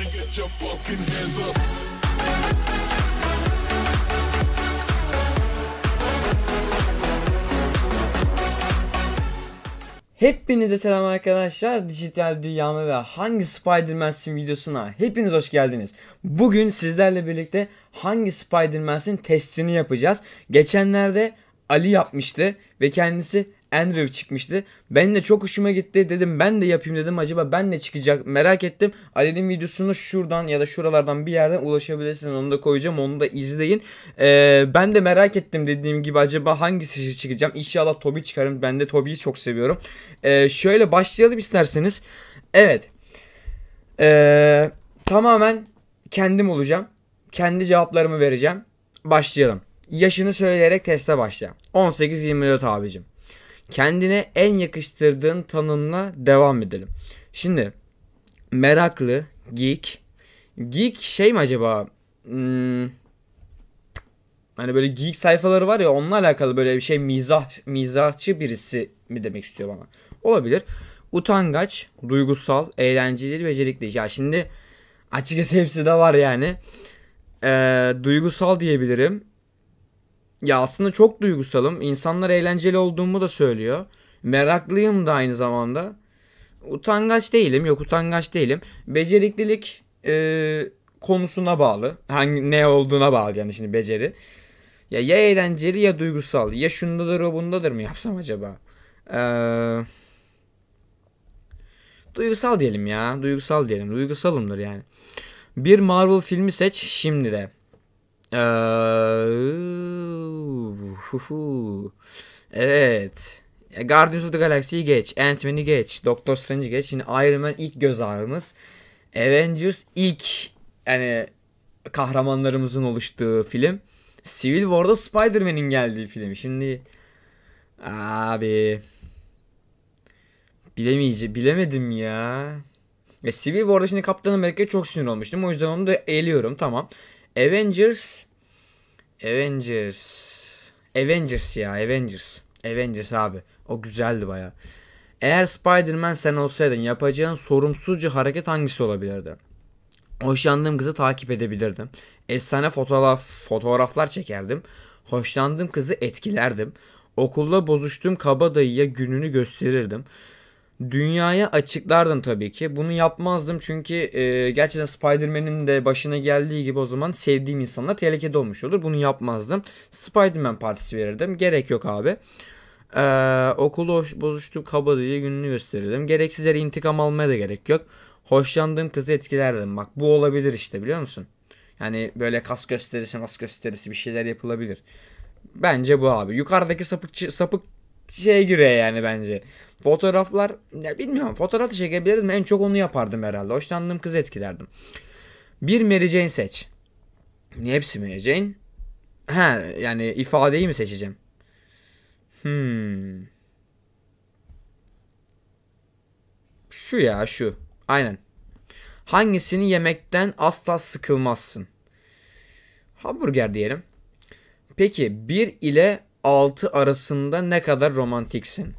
Everybody get your fucking hands up. Hepinize selam arkadaşlar. Dijital Dünyama ve Hangi Spider-Man'sin videosuna hepiniz hoş geldiniz. Bugün sizlerle birlikte Hangi Spider-Man'sin testini yapacağız. Geçenlerde Ali yapmıştı ve kendisi Andrew çıkmıştı. Benim de çok hoşuma gitti, dedim ben de yapayım dedim. Acaba ben ne çıkacak merak ettim. Ali'nin videosunu şuradan ya da şuralardan bir yerden ulaşabilirsiniz. Onu da koyacağım, onu da izleyin. Ben de merak ettim, dediğim gibi acaba hangisi çıkacağım. İnşallah Tobey çıkarım. Ben de Tobey'i çok seviyorum. Şöyle başlayalım isterseniz. Evet. Tamamen kendim olacağım. Kendi cevaplarımı vereceğim. Başlayalım. Yaşını söyleyerek teste başla. 18-24 abicim. Kendine en yakıştırdığın tanımla devam edelim. Şimdi meraklı, geek. Geek şey mi acaba? Hani böyle geek sayfaları var ya, onunla alakalı böyle bir şey, mizahçı birisi mi demek istiyor bana? Olabilir. Utangaç, duygusal, eğlenceli, becerikli. Ya şimdi açıkçası hepsi de var yani. Duygusal diyebilirim. Ya aslında çok duygusalım. İnsanlar eğlenceli olduğumu da söylüyor. Meraklıyım da aynı zamanda. Utangaç değilim. Yok, utangaç değilim. Beceriklilik konusuna bağlı. Ne olduğuna bağlı yani şimdi beceri. Ya eğlenceli ya duygusal. Ya şundadır o bundadır mı yapsam acaba? Duygusal diyelim ya. Duygusal diyelim. Duygusalımdır yani. Bir Marvel filmi seç şimdi de. Evet. Guardians of the Galaxy'yi geç. Ant-Man'i geç. Doctor Strange'i geç. Şimdi Iron Man ilk göz ağrımız. Avengers ilk yani kahramanlarımızın oluştuğu film. Civil War'da Spider-Man'in geldiği film. Şimdi abi bilemedim ya. Civil War'da şimdi Kaptan Amerika'ya çok sinir olmuştum. O yüzden onu da eliyorum, tamam. Avengers ya, Avengers abi. O güzeldi baya. Eğer Spider-Man sen olsaydın yapacağın sorumsuzca hareket hangisi olabilirdi? Hoşlandığım kızı takip edebilirdim. Efsane fotoğraflar çekerdim. Hoşlandığım kızı etkilerdim. Okulda bozuştuğum kabadayıya gününü gösterirdim. Dünyaya açıklardım tabii ki. Bunu yapmazdım çünkü gerçekten Spider-Man'in de başına geldiği gibi o zaman sevdiğim insanlar tehlikede olmuş olur. Bunu yapmazdım. Spider-Man partisi verirdim. Gerek yok abi. Okulda bozuştuğum kabadayıya gününü gösterirdim. Gereksiz yere intikam almaya da gerek yok. Hoşlandığım kızı etkilerdim. Bak bu olabilir işte, biliyor musun? Yani böyle kas gösterisi bir şeyler yapılabilir. Bence bu abi. Yukarıdaki sapık şeye giriyor yani bence. Fotoğraflar ya bilmiyorum, fotoğraf da çekebilirdim, en çok onu yapardım herhalde. Hoşlandığım kızı etkilerdim. Bir Mary Jane seç. Niye hepsi Mary Jane? Yani ifadeyi mi seçeceğim? Şu. Aynen. Hangisini yemekten asla sıkılmazsın? Hamburger diyelim. Peki 1 ile 6 arasında ne kadar romantiksin?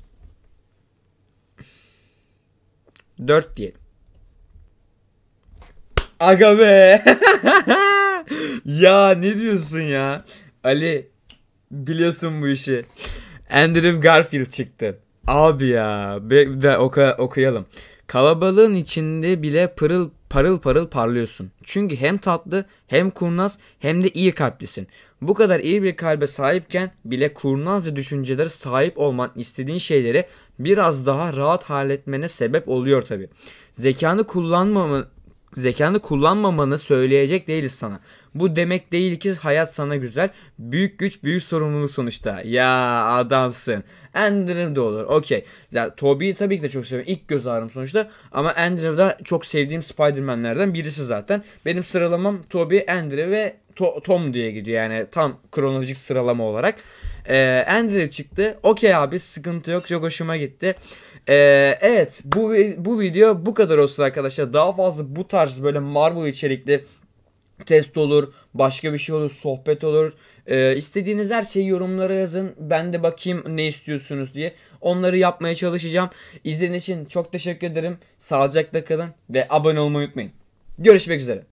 4 diyelim. Aga be. Ya ne diyorsun ya? Ali, biliyorsun bu işi. Andrew Garfield çıktı. Abi ya. Bir de okuyalım. Kalabalığın içinde bile parıl parıl parlıyorsun. Çünkü hem tatlı hem kurnaz hem de iyi kalplisin. Bu kadar iyi bir kalbe sahipken bile kurnazca düşüncelere sahip olman istediğin şeyleri biraz daha rahat halletmene sebep oluyor tabi. Zekanı kullanmamanı söyleyecek değiliz sana. Bu demek değil ki hayat sana güzel. Büyük güç büyük sorumluluk sonuçta. Ya adamsın. Andrew de olur. Okey. Yani Tobey'i tabii ki de çok seviyorum. İlk göz ağrım sonuçta. Ama Andrew da çok sevdiğim Spider-Man'lerden birisi zaten. Benim sıralamam Tobey, Andrew ve Tom diye gidiyor. Yani tam kronolojik sıralama olarak. Andrew çıktı. Okey abi, sıkıntı yok. Çok hoşuma gitti. Evet, bu video bu kadar olsun arkadaşlar. Daha fazla bu tarz böyle Marvel içerikli test olur, başka bir şey olur, sohbet olur. İstediğiniz her şeyi yorumlara yazın. Ben de bakayım ne istiyorsunuz diye. Onları yapmaya çalışacağım. İzlediğiniz için çok teşekkür ederim. Sağlıcakla kalın ve abone olmayı unutmayın. Görüşmek üzere.